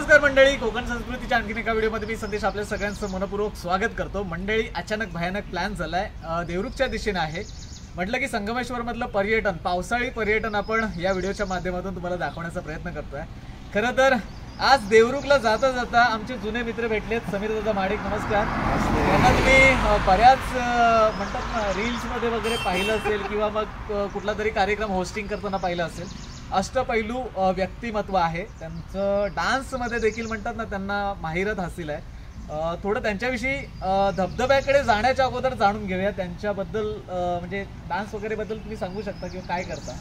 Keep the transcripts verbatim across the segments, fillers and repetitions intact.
नमस्कार मंडळी, कोकण संस्कृतीच्या आणखीन एका व्हिडिओमध्ये मी संदेश आपल्या सगळ्यांचं मनपूर्वक स्वागत करतो। मंडळी, अचानक भयानक प्लॅन झालाय, देवरुखच्या दिशेने आहे। म्हटलं की संगमेश्वर मधलं पर्यटन, पावसाळी पर्यटन आपण या व्हिडिओच्या माध्यमातून तुम्हाला दाखवण्याचा प्रयत्न करतोय। खरं तर आज देवरुखला जाता जाता आमचे जुने मित्र भेटलेत, समीर दादा माडिक, नमस्कार। त्यांना तुम्ही बऱ्याच म्हणतात ना रील्स मध्ये वगैरे पाहिलं असेल किंवा मग कुठला तरी कार्यक्रम होस्टिंग करताना पाहिलं असेल। अष्टपैलू व्यक्तिमत्व आहे त्यांचं, डान्समध्ये देखील म्हणतात ना त्यांना माहिरत हासिल आहे। थोडं त्यांच्याविषयी धबधब्याकडे जाण्याच्या अगोदर जाणून घेऊया त्यांच्याबद्दल, म्हणजे डान्स वगैरे बद्दल तुम्ही सांगू शकता किंवा काय करता?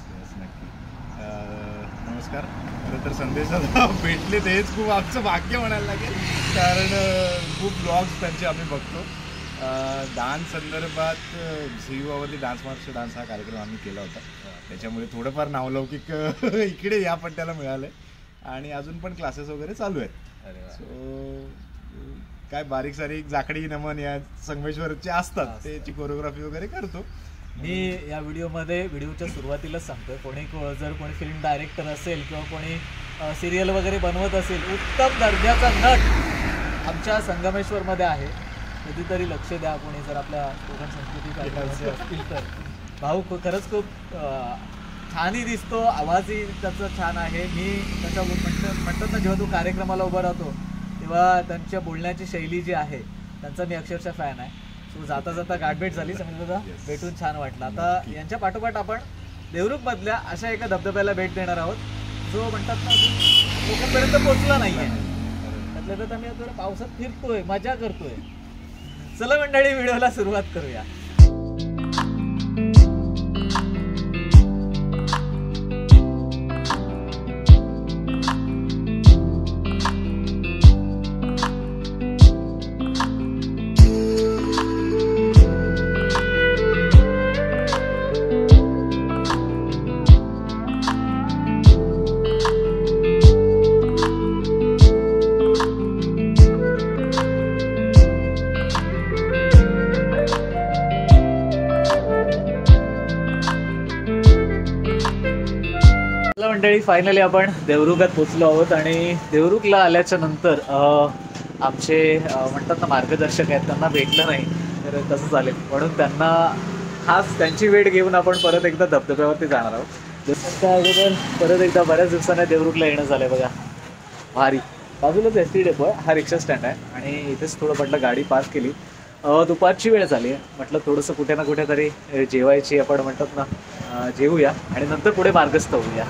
नमस्कार। खरं तर संदेशाला भेटले तेच खूप आमचं भाग्य म्हणायला लागेल, कारण खूप ब्लॉग्स त्यांचे आम्ही बघतो। डान्स संदर्भात झीवावरती डान्स मार्च डान्स हा कार्यक्रम आम्ही केला होता, त्याच्यामुळे थोडंफार नावलौकिक इकडे या पट्ट्याला मिळालंय आणि अजून पण क्लासेस वगैरे चालू आहेत। सो काय बारीक सारीक जाकडी नमन या संगमेश्वरचे असतात, त्याची कोरिओग्राफी वगैरे करतो मी। या व्हिडिओमध्ये व्हिडिओच्या सुरुवातीलाच सांगतोय, कोणी जर कोणी फिल्म डायरेक्टर असेल किंवा कोणी सिरियल वगैरे बनवत असेल, उत्तम दर्जाचा नट आमच्या संगमेश्वरमध्ये आहे, कधीतरी लक्ष द्या। कोणी जर आपल्या कोकण संस्कृती कार्यक्रमामध्ये असतील तर भाऊ खरंच खूप छानही दिसतो, आवाजही त्याचा छान आहे। मी त्याच्या म्हणतात म्हणतात ना जेव्हा तो कार्यक्रमाला उभा राहतो तेव्हा त्यांच्या बोलण्याची शैली जी आहे त्यांचा मी अक्षरशः फॅन आहे। सो जाता जाता गाठभेट झाली, समजा दादा भेटून छान वाटलं। आता यांच्या पाठोपाठ आपण देवरुख मधल्या अशा एका धबधब्याला भेट देणार आहोत, जो म्हणतात ना अजून लोकांपर्यंत पोहोचला नाहीये। त्यातल्या त्यात आम्ही थोडं पावसात फिरतोय, मजा करतोय। चला मंडळी, व्हिडिओला सुरुवात करूया। मंडळी, फायनली आपण देवरुखात पोचलो आहोत आणि देवरुखला आल्याच्या नंतर आमचे म्हणतात ना मार्गदर्शक आहेत, त्यांना भेटलं नाही तर कसं चालेल, म्हणून त्यांना खास त्यांची वेळ घेऊन आपण परत एकदा धबधब्यावरती जाणार आहोत। जसं त्या अगोदर परत एकदा बऱ्याच दिवसाने देवरुखला येणं झालंय बघा। भारी, बाजूलाच एस टी डेपो आहे, हा रिक्षा स्टँड आहे आणि इथेच थोडं म्हटलं गाडी पार्क केली। दुपारची वेळ झाली आहे, म्हटलं थोडंसं कुठे ना कुठेतरी जेवायची आपण म्हणतात ना जेवूया आणि नंतर पुढे मार्गस्थ होऊया।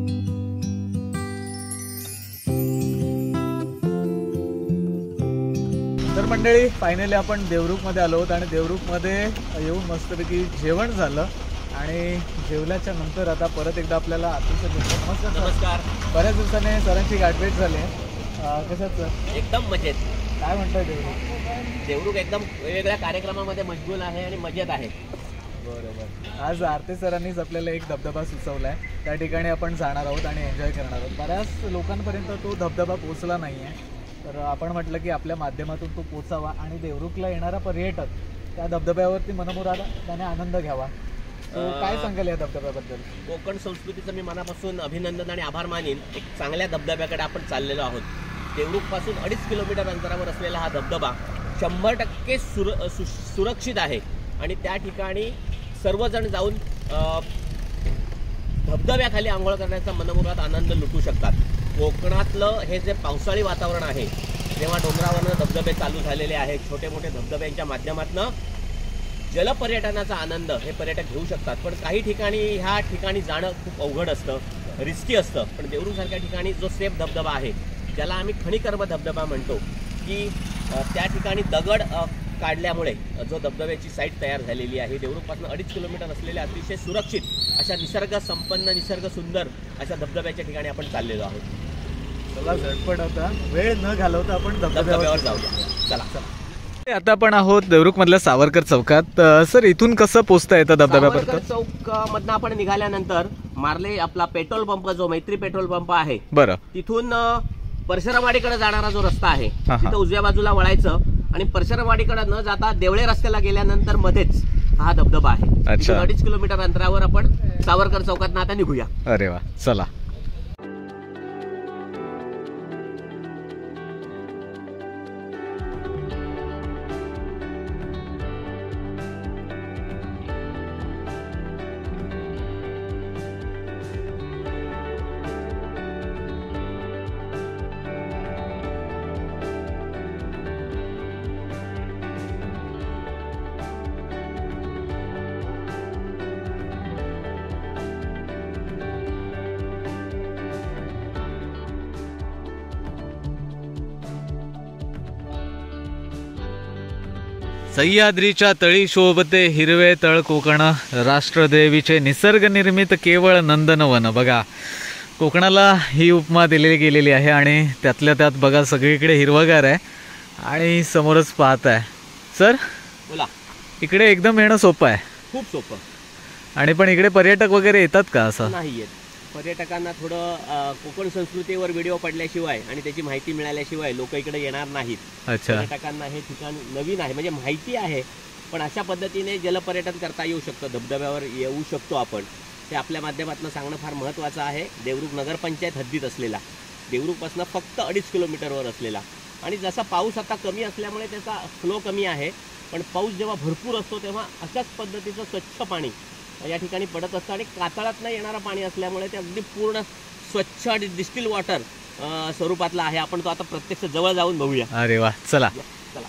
तर मंडळी, फायनली आपण देवरुखमध्ये आलो आहोत आणि देवरुखमध्ये येऊन मस्तपैकी जेवण झालं आणि जेवल्याच्या नंतर आता परत एकदा आपल्याला आतून नमस्कार नमस्कार बऱ्याच दिवसाने सरांची गाठभेट झाली आहे। कशाच एकदम मजेत, काय म्हणताय देवरुख? देवरुख एकदम वेगवेगळ्या कार्यक्रमामध्ये मशगूल आहे आणि मजेत आहे। बरोबर, आज आरती सरांनीच आपल्याला एक धबधबा सुचवला आहे, त्या ठिकाणी आपण जाणार आहोत आणि एन्जॉय करणार आहोत। बऱ्याच लोकांपर्यंत तो धबधबा पोहोचला नाही आहे, तर आपण म्हटलं की आपल्या माध्यमातून तो पोचावा आणि देवरुखला येणारा पर्यटक त्या धबधब्यावरती मनमुराद त्याने आनंद घ्यावा। तो काय सांगाल या धबधब्याबद्दल? कोकण संस्कृतीचं मी मनापासून अभिनंदन आणि आभार मानेन। एक चांगल्या धबधब्याकडे आपण चाललेलो आहोत। देवरुख पासून अडीच किलोमीटर अंतरावर असलेला हा धबधबा शंभर टक्के सुर सु सुरक्षित आहे आणि त्या ठिकाणी सर्वजण जाऊन धबधब्याखाली आंघोळ करण्याचा मनमुराद आनंद लुटू शकतात। कोकणातलं हे जे पावसाळी वातावरण आहे, तेव्हा डोंगरावरनं धबधबे चालू झालेले आहेत, छोटे मोठे धबधब्यांच्या माध्यमातून जलपर्यटनाचा आनंद हे पर्यटक घेऊ शकतात। पण काही ठिकाणी ह्या ठिकाणी जाणं खूप अवघड असतं, रिस्की असतं। पण देवरुखसारख्या ठिकाणी जो सेफ धबधबा आहे, ज्याला आम्ही खनिकर्म धबधबा म्हणतो, की त्या ठिकाणी दगड काढल्यामुळे जो धबधब्याची साईट तयार झालेली आहे, देवरुखपासून अडीच किलोमीटर असलेल्या अतिशय सुरक्षित अशा निसर्ग संपन्न, निसर्ग सुंदर अशा धबधब्याच्या ठिकाणी आपण चाललेलो आहोत। चला झटपट आता वेळ न घालवता आपण धबधब्यावर जाऊया। चला चला आता आपण आहोत देवरुख मधल्या सावरकर चौकात। सर, इथून कसं पोहोचता येतं धबधब्यापर्यंत? चौक मधनं आपण निघाल्यानंतर मार्ले आपला पेट्रोल पंप, जो मैत्री पेट्रोल पंप आहे, बरं, तिथून परशुरामवाडीकडे जाणारा जो रस्ता आहे तिथं उजव्या बाजूला वळायचं आणि परशुरामवाडीकडे न जाता देवळे रस्त्याला गेल्यानंतर मध्येच हा धबधबा आहे। अडीच किलोमीटर अंतरावर आपण सावरकर चौकात आता निघूया। अरे वा, चला। सह्याद्रीच्या तळी शोभते हिरवे तळ कोकण, राष्ट्रदेवीचे निसर्ग निर्मित केवळ नंदनवन. बघा कोकणाला ही उपमा दिलेली गेलेली आहे आणि त्यातल्या त्यात बघा सगळीकडे हिरवगार आहे आणि समोरच पाहत आहे. सर बोला. इकडे एकदम येणं सोपं आहे. खूप सोपं. आणि पण इकडे पर्यटक वगैरे येतात का असं? नाही येत. पर्यटकांना थोडं अ, कोकण संस्कृतीवर व्हिडिओ पडल्याशिवाय आणि त्याची माहिती मिळाल्याशिवाय लोक इकडे येणार नाहीत. अच्छा. पर्यटकांना हे ठिकाण नवीन आहे, म्हणजे माहिती आहे पण अशा पद्धतीने जलपर्यटन करता येऊ शकतं, धबधब्यावर येऊ शकतो आपण, ते आपल्या माध्यमातून सांगणं फार महत्त्वाचं आहे. देवरुख नगरपंचायत हद्दीत असलेला, देवरुखपासून फक्त अडीच किलोमीटरवर असलेला. आणि जसा पाऊस आता कमी असल्यामुळे त्याचा फ्लो कमी आहे, पण पाऊस जेव्हा भरपूर असतो तेव्हा अशाच पद्धतीचं स्वच्छ पाणी या ठिकाणी पडत असतं आणि कातळातनं येणारं पाणी असल्यामुळे ते अगदी पूर्ण स्वच्छ आणि डिस्टिल वॉटर स्वरूपातला आहे. आपण तो आता प्रत्यक्ष जवळ जाऊन बघूया. अरे वा, चला. चला.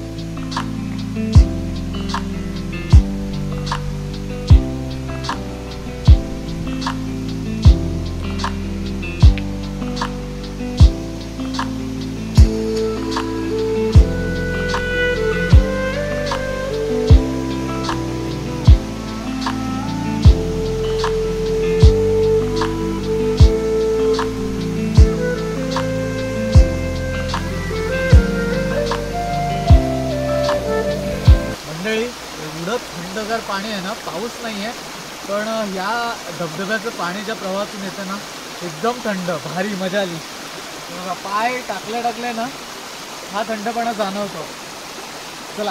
एवढं थंडगार पाणी आहे ना, पाऊस नाही आहे पण ह्या धबधब्याचं पाणी ज्या प्रवाहातून येतं ना एकदम थंड, भारी मजा आली. पाय टाकले टाकले ना हा थंडपणा जाणवतो. चला.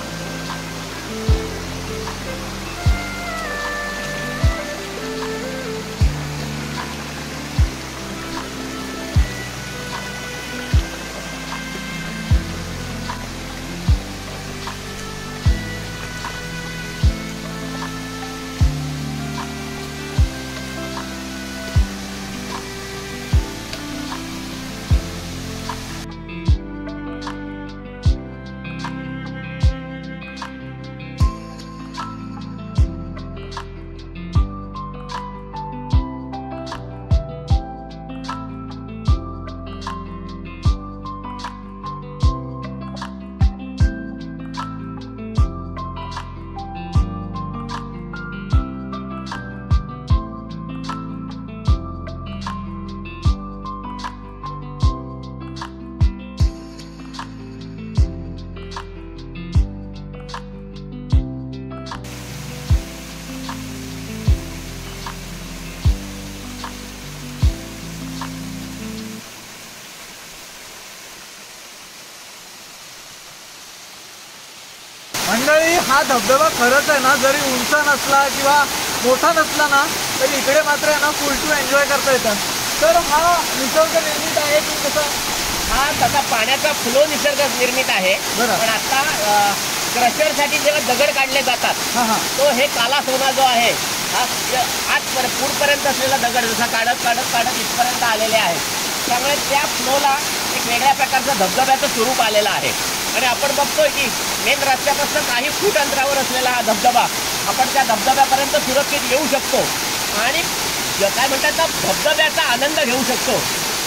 मंडळी, हा धबधबा खरंच आहे ना, जरी उंच नसला किंवा मोठा नसला ना तरी इकडे मात्र आहे ना फुल टू एन्जॉय करता येतं. तर हा निसर्ग निर्मित आहे की कसं? हा तसा पाण्याचा फ्लो निसर्ग निर्मित आहे. बरं. पण आता क्रशरसाठी जेव्हा दगड काढले जातात हां हां तो हे काला सोना जो आहे हा आज पूरपर्यंत असलेला दगड जसा काढत काढत काढत इथपर्यंत आलेले आहेत. त्यामुळे त्या फ्लोला एक वेगळ्या प्रकारचं धबधब्याचं स्वरूप आलेलं आहे. आणि आपण बघतोय की मेन रस्त्यापासून काही फूट अंतरावर असलेला हा धबधबा, आपण त्या धबधब्यापर्यंत सुरक्षित येऊ शकतो आणि काय म्हणतात ना धबधब्याचा आनंद घेऊ शकतो.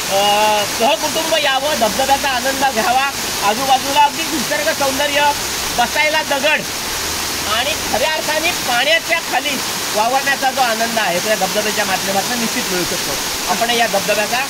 सहकुटुंब यावं, धबधब्याचा आनंद घ्यावा, आजूबाजूला अगदी निसर्ग सौंदर्य, बसायला दगड आणि खऱ्या अर्थाने पाण्याच्या खाली वावरण्याचा जो आनंद आहे तो या धबधब्याच्या माध्यमातून निश्चित मिळू शकतो. आपण या धबधब्याचा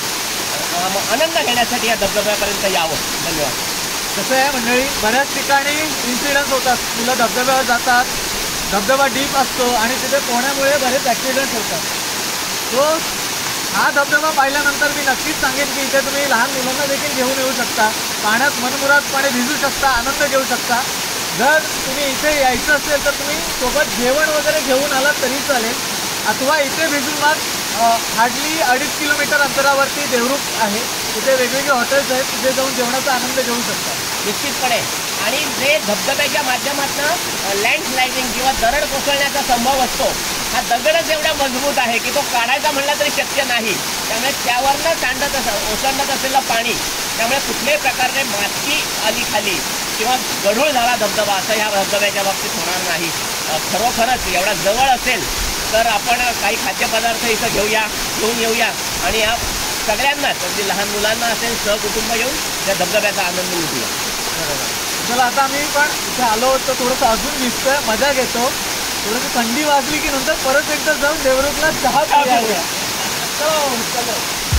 आनंद घेण्यासाठी या धबधब्यापर्यंत यावं. धन्यवाद. कसं आहे मंडळी, बऱ्याच ठिकाणी इन्सिडन्स होतात, मुलं धबधब्यावर जातात, धबधबा डीप असतो आणि तिथे पोहण्यामुळे बरेच ॲक्सिडेंट्स होतात. सो हा धबधबा पाहिल्यानंतर मी नक्कीच सांगेन की इथे तुम्ही लहान मुलांना देखील घेऊन येऊ शकता, पाण्यात मनमुरादपणे भिजू शकता, आनंद घेऊ शकता. जर तुम्ही इथे यायचं असेल तर तुम्ही सोबत जेवण वगैरे घेऊन आलात तरी चालेल, अथवा इथे भिजून मग हार्डली अडीच किलोमीटर अंतरावरती देवरुख आहे, तिथे वेगवेगळे हॉटेल्स आहेत, तिथे जाऊन जेवणाचा आनंद घेऊ शकता निश्चितपणे. आणि जे धबधब्याच्या माध्यमातून लँडस्लायडिंग किंवा दरड कोसळण्याचा संभव असतो, हा दगडच एवढा मजबूत आहे की तो काढायचा म्हणला तरी शक्य नाही. त्यामुळे त्यावरनं सांडत अस ओसंडत असलेलं पाणी, त्यामुळे कुठल्याही प्रकारे माती आली खाली किंवा गढूळ झाला धबधबा असं ह्या धबधब्याच्या बाबतीत होणार नाही. खरोखरच एवढा जवळ असेल तर आपण काही खाद्यपदार्थ इथं घेऊया, घेऊन येऊया आणि या सगळ्यांनाच, अगदी लहान मुलांना असेल सहकुटुंब येऊन या धबधब्याचा आनंद लुटूया. चला आता आम्ही पण इथे आलो तर थोडंसं अजून दिसतोय, मजा घेतो. थोडंसं थंडी वाजली की नंतर परत एकदा जाऊन देवरुखला चहा प्यायला. चलो चलो.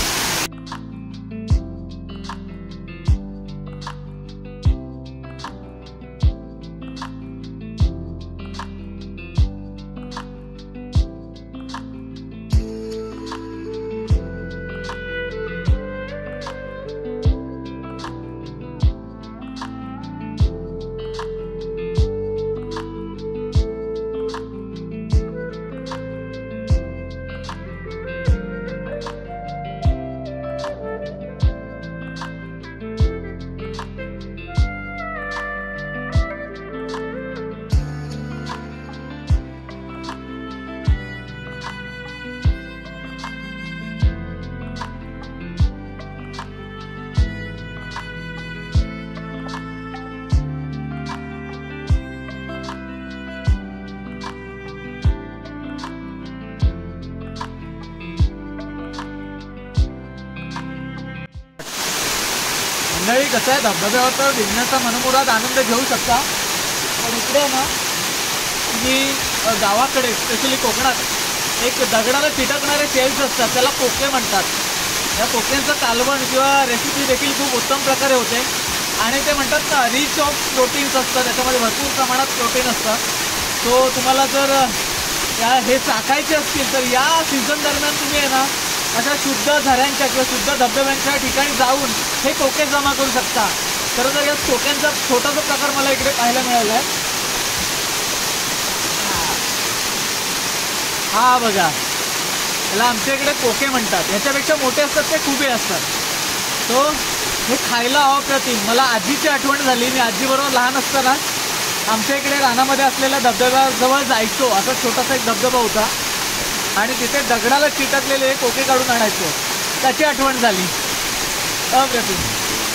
मंडळी कसं आहे, धबधब्यावर तर भिजण्याचा मनमुराद आनंद घेऊ शकता, पण इकडे ना की गावाकडे स्पेशली कोकणात एक दगडाला चिटकणारे शेल्स असतात, त्याला कोके म्हणतात. या कोक्यांचं कालवण किंवा रेसिपी देखील खूप उत्तम प्रकारे होते आणि ते म्हणतात ना रिच ऑफ प्रोटीन्स असतात, त्याच्यामध्ये भरपूर प्रमाणात प्रोटीन असतं. सो तुम्हाला जर या हे चाखायचे असतील तर या सीझन दरम्यान तुम्ही आहे ना अशा शुद्ध झऱ्यांच्या किंवा शुद्ध धबधब्यांच्या ठिकाणी जाऊन हे कोके जमा करू शकता. खरं तर या कोक्यांचा छोटासा प्रकार मला इकडे पाहायला मिळाला आहे. हा बघा, याला आमच्या इकडे कोके म्हणतात. ह्याच्यापेक्षा मोठे असतात ते खुबे असतात. तो हे खायला अप्रतिम. मला आजीची आठवण झाली. मी आजीबरोबर लहान असताना आमच्या इकडे रानामध्ये असलेल्या धबधब्याजवळ जायचो. असा छोटासा एक धबधबा होता आणि तिथे दगडाला चिटकलेले कोके काढून आणायचो. त्याची आठवण झाली. अप्रतिम.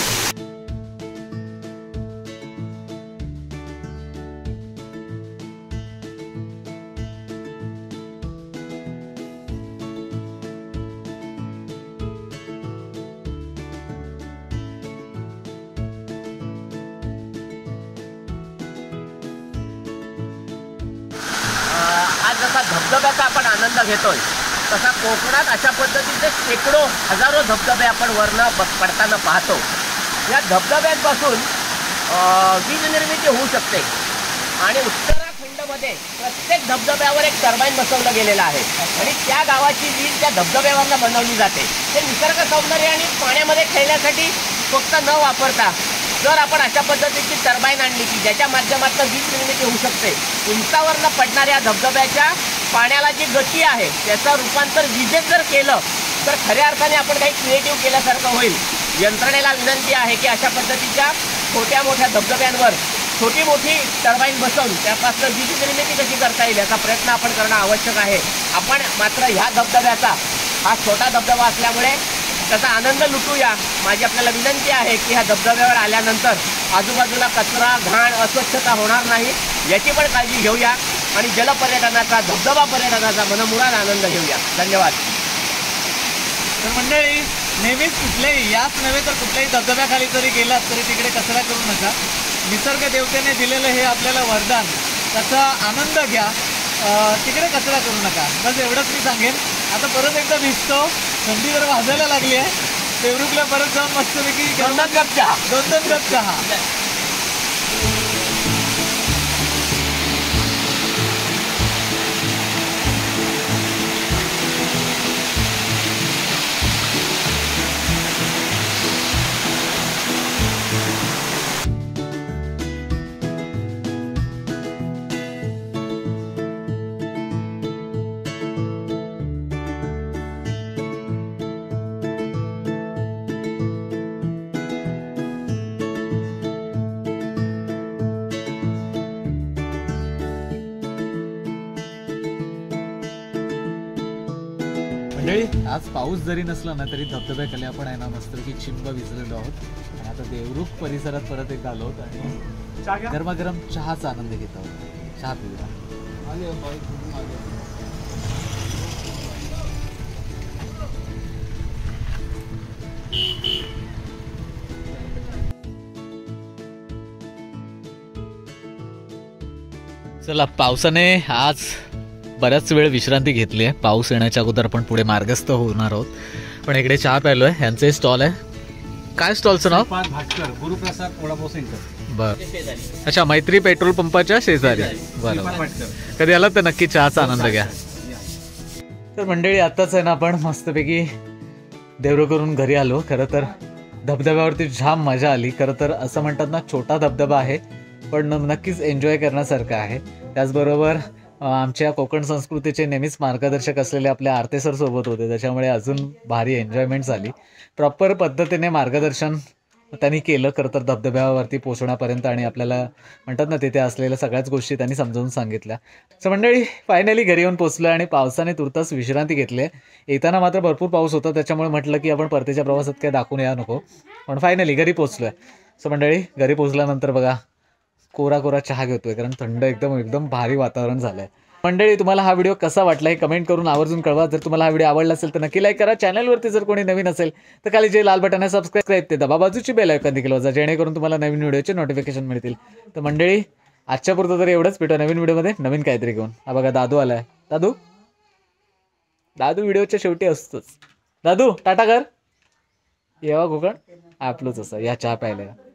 आज जसा धबधब्याचा आपण आनंद घेतोय तसा कोकणात अशा पद्धतीचे शेकडो हजारो धबधबे आपण वरनं पडताना पाहतो. या धबधब्यांपासून वीज निर्मिती होऊ शकते आणि उत्तराखंडमध्ये प्रत्येक धबधब्यावर एक टर्बाईन बसवलं गेलेलं आहे आणि त्या गावाची वीज त्या धबधब्यावरनं बनवली जाते. ते निसर्ग सौंदर्य आणि पाण्यामध्ये खेळण्यासाठी फक्त न वापरता जर आपण अशा पद्धतीची टर्बाईन आणली की ज्याच्या माध्यमातून वीज निर्मिती होऊ शकते, उंचावरनं पडणाऱ्या धबधब्याच्या पाण्याला जी गती आहे त्याचं रूपांतर विजेत जर केलं तर खऱ्या अर्थाने आपण काही क्रिएटिव्ह केल्यासारखं होईल. यंत्रणेला विनंती आहे की अशा पद्धतीच्या छोट्या मोठ्या धबधब्यांवर छोटी मोठी टर्बाईन बसवून त्यापासून वीज निर्मिती कशी करता येईल याचा प्रयत्न आपण करणं आवश्यक आहे. आपण मात्र ह्या धबधब्याचा हा छोटा धबधबा असल्यामुळे त्याचा आनंद लुटूया. माझी आपल्याला विनंती आहे की ह्या धबधब्यावर आल्यानंतर आजूबाजूला कचरा घाण अस्वच्छता होणार नाही याची पण काळजी घेऊया आणि जलपर्यटनाचा धबधबा पर्यटनाचा मनमुराद आनंद घेऊया. धन्यवाद. तर मंडळी, नेहमीच कुठल्याही याच नव्हे तर कुठल्याही धबधब्याखाली जरी गेलात तरी तिकडे कचरा करू नका. निसर्ग देवतेने दिलेलं हे आपल्याला वरदान, त्याचा आनंद घ्या. तिकडे कचरा करू नका. बस एवढंच मी सांगेन. आता परत एकदा भिजतो, थंडी जर वाजायला लागली आहे. देवरुखला परत जाऊन मस्तपैकी दोन दोन कप चहा दोन दोन कप चहा. मंडळी, आज पाऊस जरी नसला ना तरी धबधब्याखाली आपण आहे ना मस्तपैकी चिंब भिजलेलो आहोत आणि आता देवरुख परिसरात परत एकदा आलो आहोत आणि गरमागरम चहाचा आनंद घेत आहोत. चहा पिऊया. चला, पावसाने आज बऱ्याच वेळ विश्रांती घेतली आहे. पाऊस येण्याच्या अगोदर आपण पुढे मार्गस्थ होणार आहोत. पण इकडे चहा प्यायलोय. यांचे स्टॉल आहे. काय स्टॉलचं नाव? भाटकर गुरुप्रसाद वडापाव सेंटर. बर. अच्छा, मैत्री पेट्रोल पंपाच्या शेजारी. बरोबर. कधी आलात तर नक्की चहाचा आनंद घ्या. तर मंडळी, आताच आहे ना आपण मस्तपैकी देवरो करून घरी आलो. खरं तर धबधब्यावरती जाम मजा आली. खरं तर असं म्हणतात ना, छोटा धबधबा आहे पण नक्कीच एन्जॉय करण्यासारखं आहे. त्याचबरोबर आमच्या कोकण संस्कृतीचे नेहमीच मार्गदर्शक असलेले आपल्या आरते सर सोबत होते, त्याच्यामुळे अजून भारी एन्जॉयमेंट झाली. प्रॉपर पद्धतीने मार्गदर्शन त्यांनी केलं खरं तर धबधब्यावरती पोहोचण्यापर्यंत, आणि आपल्याला म्हणतात ना तिथे असलेल्या सगळ्याच गोष्टी त्यांनी समजावून सांगितल्या. सो मंडळी, फायनली घरी येऊन पोचलो आणि पावसाने तुर्तास विश्रांती घेतली. येताना मात्र भरपूर पाऊस होता, त्याच्यामुळे म्हटलं की आपण परतीच्या प्रवासात काय दाखवून या नको, पण फायनली घरी पोचलो आहे. सो मंडळी, घरी पोचल्यानंतर बघा कोरा कोरा चहा घेतोय, कारण थंड एकदम एकदम भारी वातावरण झालं आहे. मंडळी, तुम्हाला हा व्हिडिओ कसा वाटला हे कमेंट करून आवर्जून कळवा. जर तुम्हाला हा व्हिडिओ आवडला असेल तर नक्की लाईक करा. चॅनलवरती जर कोणी नवीन असेल तर खाली जे लाल बटन आहे सबस्क्राईब ते दाबा, बाजूची बेल आयकॉन देखील वाजवा, जेणेकरून तुम्हाला नवीन व्हिडिओचे नोटिफिकेशन मिळतील. तर मंडळी, आजच्या पुरतं तरी एवढंच. भेटू नवीन व्हिडिओमध्ये नवीन काहीतरी घेऊन. हा बघा दादू आलाय. दादू दादू व्हिडिओच्या शेवटी असतोच. दादू टाटा कर. येवा कोकण आपलंच असं. या चहा प्यायला.